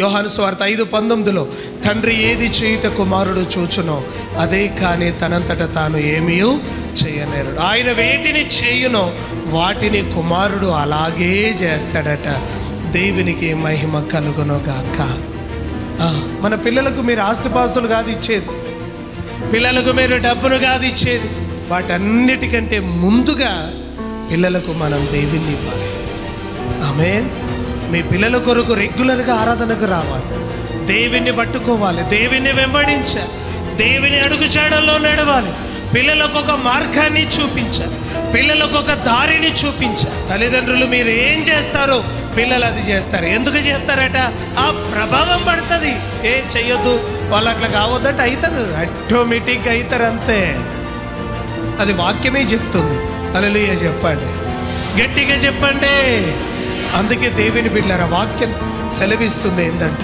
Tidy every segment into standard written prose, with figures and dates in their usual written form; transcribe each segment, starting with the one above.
యోహాను సువార్త 5:19 తండ్రి ఏది చేయుట కుమారుడు చూచునో అదే కానీ తనంతట తాను ఏమీ చేయనేరుడు. ఆయన వేటిని చేయునో వాటిని కుమారుడు అలాగే చేస్తాడట. దేవునికి మహిమ కలుగునుగాక. మన పిల్లలకు మీరు ఆస్తిపాస్తులు కాదు ఇచ్చేది, పిల్లలకు మీరు డబ్బును కాదు ఇచ్చేది. వాటన్నిటికంటే ముందుగా పిల్లలకు మనం దేవుణ్ణి ఇవ్వాలి. ఆమేన్. మీ పిల్లల కొరకు రెగ్యులర్గా ఆరాధనకు రావాలి, దేవుణ్ణి పట్టుకోవాలి, దేవుణ్ణి వెంబడించాలి, దేవుని అడుగుజాడల్లో నడవాలి. పిల్లలకు ఒక మార్గాన్ని చూపించాలి, పిల్లలకు ఒక దారిని చూపించాలి. తల్లిదండ్రులు మీరు ఏం చేస్తారో పిల్లలు అది చేస్తారు. ఎందుకు చేస్తారట? ఆ ప్రభావం పడుతుంది. ఏం చెయ్యొద్దు, వాళ్ళు అట్లా కావద్దంటే అవుతారు, ఆటోమేటిక్గా అవుతారు, అంతే. అది వాక్యమే చెప్తుంది. హల్లెలూయా చెప్పండి, గట్టిగా చెప్పండి. అందుకే దేవుని బిడ్డలారా వాక్యం సెలవిస్తుంది ఏంటంటే,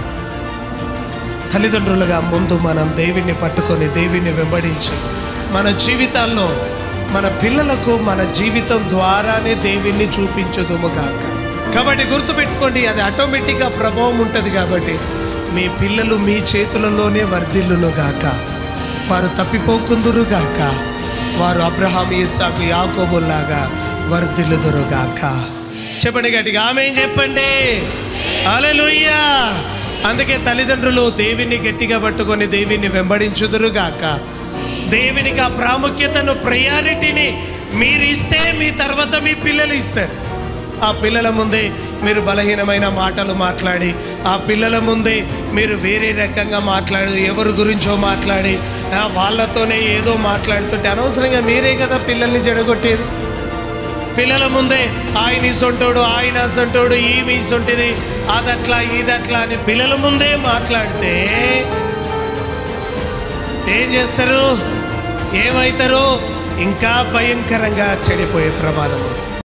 తల్లిదండ్రులుగా ముందు మనం దేవుణ్ణి పట్టుకొని దేవుణ్ణి వెంబడించి మన జీవితాల్లో మన పిల్లలకు మన జీవితం ద్వారానే దేవుణ్ణి చూపించుదుము గాక. కాబట్టి గుర్తుపెట్టుకోండి, అది ఆటోమేటిక్గా ప్రభావం ఉంటుంది. కాబట్టి మీ పిల్లలు మీ చేతులలోనే వర్ధిల్లును గాక, వారు తప్పిపోకుందురు గాక, వారు అబ్రహాము ఇస్సాకు యాకోబులాగా వర్ధిల్లుదురు గాక. చెప్పండి గట్టిగా ఆమేన్ చెప్పండి. హల్లెలూయా. అందుకే తల్లిదండ్రులు దేవుని గట్టిగా పట్టుకొని దేవుని వెంబడించుదురు గాక. దేవునికి ఆ ప్రాముఖ్యతను, ప్రయారిటీని మీరు ఇస్తే మీ తర్వాత మీ పిల్లలు ఇస్తారు. ఆ పిల్లల ముందే మీరు బలహీనమైన మాటలు మాట్లాడి, ఆ పిల్లల ముందే మీరు వేరే రకంగా మాట్లాడి, ఎవరి గురించో మాట్లాడి, వాళ్ళతోనే ఏదో మాట్లాడుతుంటే అనవసరంగా మీరే కదా పిల్లల్ని జడగొట్టేది. పిల్లల ముందే ఆయన ఇసొంటోడు, ఆయన అసొంటోడు, ఈమె ఇసొంటిది, అదట్లా ఇదట్లా అని పిల్లల ముందే మాట్లాడితే ఏం చేస్తారు? ఏమవుతారు? ఇంకా భయంకరంగా చెడిపోయే ప్రమాదం.